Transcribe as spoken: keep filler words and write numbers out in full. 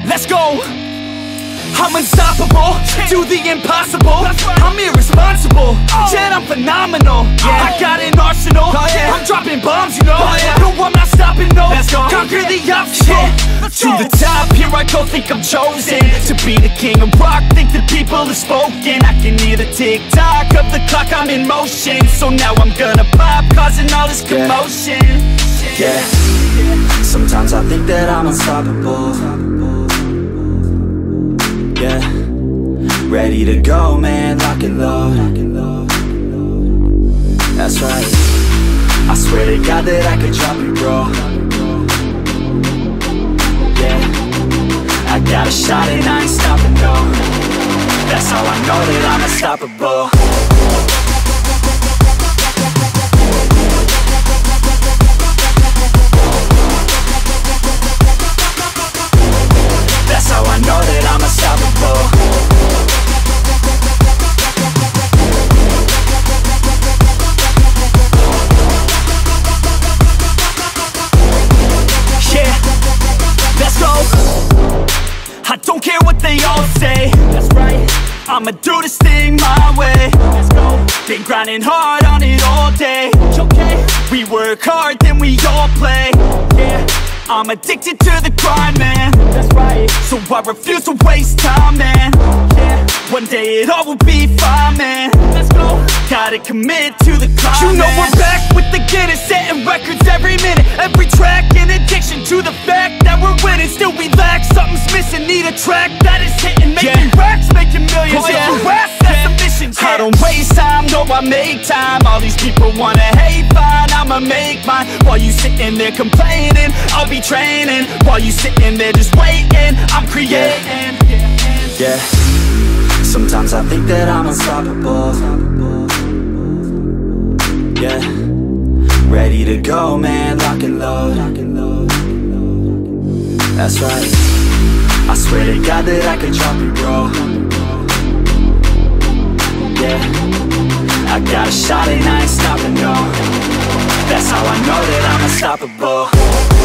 Let's go. I'm unstoppable, do the impossible. I'm irresponsible, yet I'm phenomenal. I got an arsenal, I'm dropping bombs, you know. No, I'm not stopping, no. Conquer the obstacle. To the top, here I go, think I'm chosen to be the king of rock, think the people have spoken. I can hear the tick-tock of the clock, I'm in motion. So now I'm gonna pop, causing all this commotion. Yeah, sometimes I think that I'm unstoppable. Yeah, ready to go, man, lock and load. That's right, I swear to God that I could drop you, bro. Yeah, I got a shot and I ain't stopping, no. That's how I know that I'm unstoppable. That's how I know that I'm unstoppable. Yeah, let's go. I don't care what they all say. That's right, I'ma do this thing my way. Let's go. Been grinding hard on it all day. Okay, we work hard, then we all play. Yeah, I'm addicted to the grind, man. That's right. So I refuse to waste time, man. Yeah. One day it all will be fine, man. Let's go. Gotta commit to the climb. You know man. We're back with the Guinness, setting records every minute, every track. In addiction to the fact that we're winning, still we lack something's missing. Need a track that is hitting, making yeah. racks, making millions. Oh, yeah. If you ask, that's the mission. Yeah. I don't waste time, no, I make time. All these people wanna hate, fine, I'ma make mine. While you sitting there complaining, I'll be training. While you sitting there just waiting, I'm creating. Yeah, yeah. Sometimes I think that I'm unstoppable. Yeah, ready to go, man, lock and load. That's right, I swear to God that I could drop you, bro. Yeah, I got a shot and I ain't stopping, no. That's how I know that I'm unstoppable.